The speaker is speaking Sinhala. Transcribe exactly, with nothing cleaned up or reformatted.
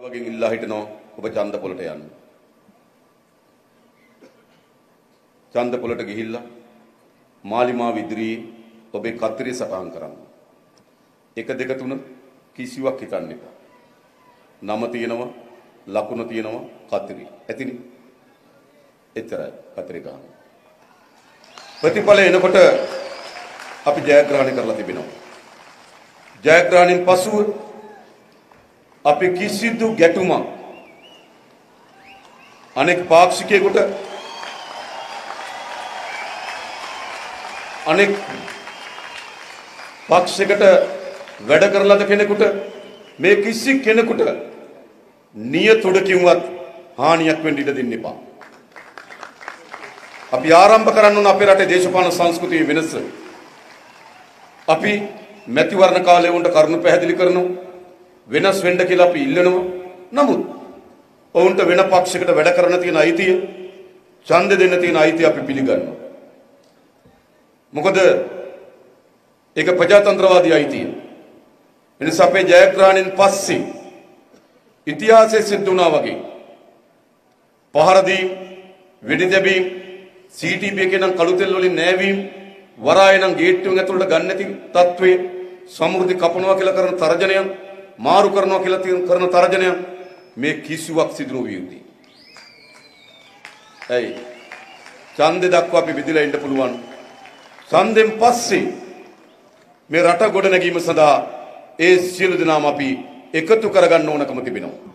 වගේ ඉල්ලා හිටනවා ඔබ ඡන්ද පොලට යන්න. ඡන්ද පොලට ගිහිල්ලා මාලිමාව ඉදිරියේ ඔබේ කතරේ සටහන් කරන්න. එක දෙක තුන කිසිවක් හිතන්න එපා. නම තියෙනවා, ලකුණ තියෙනවා, කතරේ. ඇතිනේ. එතරයි කතරේ ගන්න. ප්‍රතිඵල එනකොට අපි ජයග්‍රහණය කරලා තිබෙනවා. ජයග්‍රහණයෙන් පසුව අපි කිසිදු ගැටුමක් අනෙක් පාක්ෂිකයෙකුට අනෙක් පක්ෂයකට වැඩ කරලාද කෙනෙකුට මේ කිසි කෙනෙකුට නියතුඩකින්වත් හානියක් වෙන්න ඉඩ දෙන්න එපා. අපි ආරම්භ කරන්න ඕන අපේ රටේ දේශපාලන සංස්කෘතියේ වෙනස. අපි මැතිවරණ කාලේ වුණට කරුණු පැහැදිලි කරනවා. වෙනස් වෙන්න කියලා අපි ඉල්ලනවා. නමුත් ඔවුන්ට වෙන පක්ෂයකට වැඩ කරන්න තියෙන අයිතිය, ඡන්ද දෙන්න තියෙන අයිතිය අපි පිළිගන්නවා. මොකද ඒක ප්‍රජාතන්ත්‍රවාදී අයිතිය. එනිසා අපේ ජයග්‍රහණයෙන් පස්සේ ඉතිහාසයේ සිද්ධ වුණා වගේ පහර දීම්, වෙඩි තැබීම්, සී ටී පී එකේ නම් කළු තෙල් වලින් නෑවීම්, වරායේ නම් ගේට්ටුවෙන් ඇතුළට ගන්න නැති තත්ත්වයේ සමෘද්ධි කපනවා කියලා කරන තරජනයන්, මාරු කරනවා කියලා කරන තරජනයන් මේ කිසිවක් සිදු නොවිය යුතුයි. ඇයි? ඡන්දේ දක්වා අපි විදිලා ඉන්න පුළුවන්. ඡන්දෙන් පස්සේ මේ රට ගොඩනැගීම සඳහා ඒ සියලු දෙනාම අපි එකතු කරගන්න ඕනකම තිබෙනවා.